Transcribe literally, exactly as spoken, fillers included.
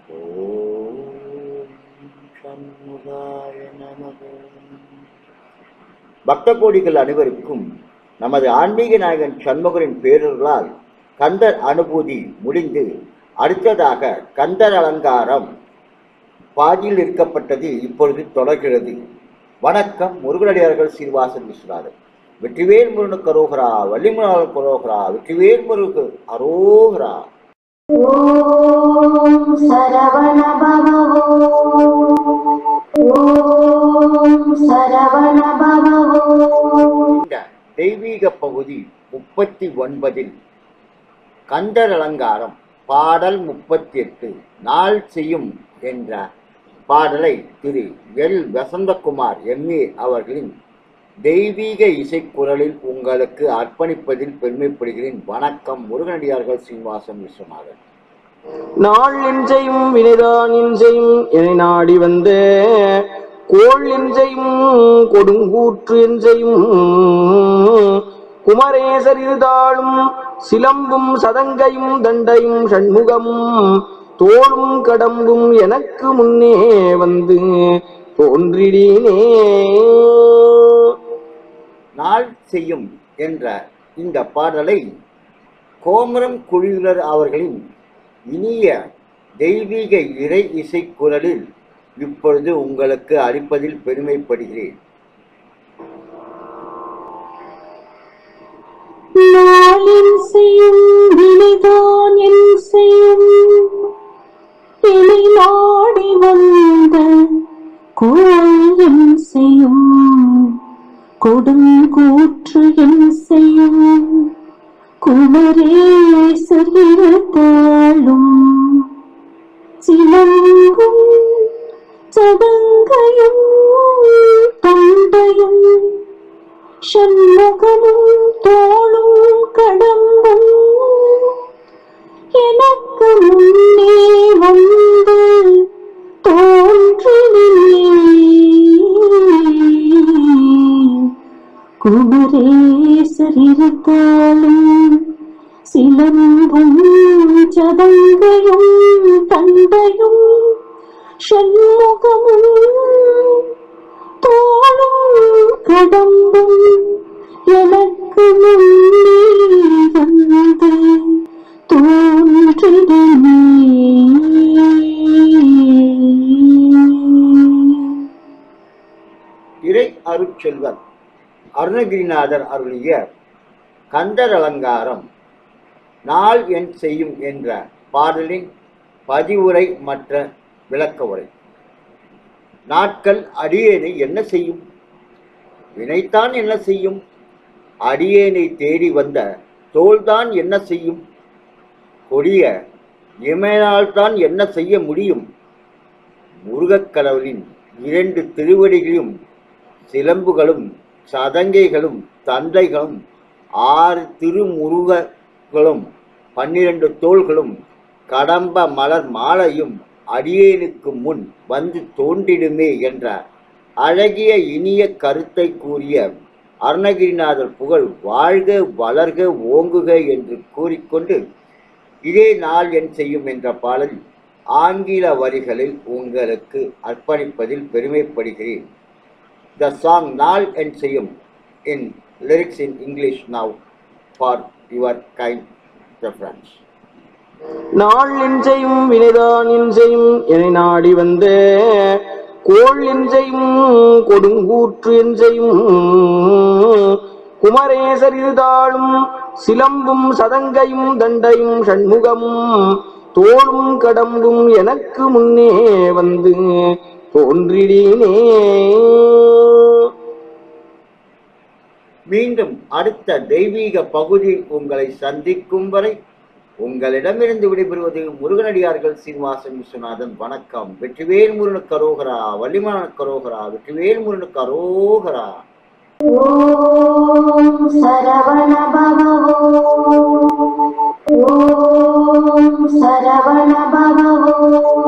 ஓம் சண்முகாய நமக. பக்த கோடிகள் அனைவருக்கும் நமது ஆன்மீக நாயகன் சண்முகரின் பேரர்களால் கந்தர் அனுபூதி முடிந்து அடுத்ததாக கந்தர் அலங்காரம் பாதியில் இருக்கப்பட்டது இப்பொழுது தொடர்கிறது. வணக்கம். முருகனடியார்கள் சீனிவாசன் விஸ்வநாதன். வெற்றிவேல் முருகனுக்கு அரோகரா, வள்ளிமலாளனுக்கு அரோகரா, வெற்றிவேல் முருகனுக்கு அரோகரா. ஓம் சரவண பவ ஓம் சரவண பவ. இந்த தெய்வீக பகுதி முப்பத்தி ஒன்பதில் கந்தர் அலங்காரம் பாடல் முப்பத்தி எட்டு நாள் செய்யும் என்ற பாடலை திரு எல் வசந்தகுமார் எம்ஏ அவர்களின் தெய்வீக இசைக்குரலில் உங்களுக்கு அர்ப்பணிப்பதில் பெருமைப்படுகிறேன். வணக்கம். முருகனடியார்கள் சீனிவாசன் விஸ்வநாதன். நாள் இன்றையும் வினைதான் இன்றையும் என நாடி வந்த கோள் இன்றையும் கொடுங்கூற்று என்றையும் குமரேசர் இருதாளும் சிலம்பும் சதங்கையும் தண்டையும் சண்முகமும் தோளும் கடம்பும் எனக்கு முன்னே வந்து தோன்றினே. நாள் செய்யும் என்ற இந்த பாடலை கோமரம் குழுவினர் அவர்களின் இனிய தெய்வீக இறை இசைக்குரலில் இப்பொழுது உங்களுக்கு அளிப்பதில் பெருமைப்படுகிறேன். நாளின் செய்யும் வினைதான் என் செய்யும் இனி நாடி வந்த கோயில் செய்யும் கொடுங்கூற்று என் செய்யும் குமரேசர் இருதாளும் சிலம்பும் சதங்கையும் தண்டையும் சண்முகமும் தோளும் கடம்பும் எனக்கு முன்னே வந்து தோன்றினே. குமரேசர் இருதாளும் சிலம்பும் சதங்கையும் தண்டையும் சண்முகமும் தோளும் கடம்பும் எனக்கு முன்னே வந்து தோன்றினே. இறை அருட்செல்வர் அருணகிரிநாதர் அருளிய கந்தர் அலங்காரம் நாள் என் செய்யும் என்ற பாடலின் பதிவுரை மற்ற விளக்க உரை. நாட்கள் அடியேனை என்ன செய்யும்? வினைத்தான் என்ன செய்யும்? அடியேனை தேடி வந்த தோள்தான் என்ன செய்யும்? கொடிய இமையினால்தான் என்ன செய்ய முடியும்? முருகக்கடவுளின் இரண்டு திருவடிகளையும் சிலம்புகளும் சதங்கைகளும் தண்டைகளும் ஆறு திருமுருகங்களும் பன்னிரண்டு தோள்களும் கடம்ப மலர் மாலையும் அடியேனுக்கு முன் வந்து தோன்றிடுமே என்ற அழகிய இனிய கருத்தை கூறிய அருணகிரிநாதர் புகழ் வாழ்க வளர்க ஓங்குக என்று கூறிக்கொண்டு இதே நாள் என் செய்யும் என்ற பாடல் ஆங்கில வரிகளில் உங்களுக்கு அர்ப்பணிப்பதில் பெருமைப்படுகிறேன். The song Naal and Seyum in lyrics in English now for your kind reference. நாள் இன்றையும் வினைதான் இன்றையும் என நாடி வந்த கோள் இன்றையும் கொடுங்கூற்று என்றையும் குமரேசர் இருதாளும் சிலம்பும் சதங்கையும் தண்டையும் சண்முகமும் தோளும் கடம்பும் எனக்கு முன்னே வந்து தோன்றினே. மீண்டும் அடுத்த தெய்வீக பகுதியில் உங்களை சந்திக்கும் வரை உங்களிடமிருந்து விடைபெறுவது முருகனடியார்கள் சீனிவாசன் விஸ்வநாதன். வணக்கம். வெற்றிவேல் முருகனுக்கு அரோகரா, வள்ளிமலாளனுக்கு அரோகரா, வெற்றிவேல் முருகனுக்கு அரோகரா. ஓம் சரவண பவ ஓம் சரவண பவ.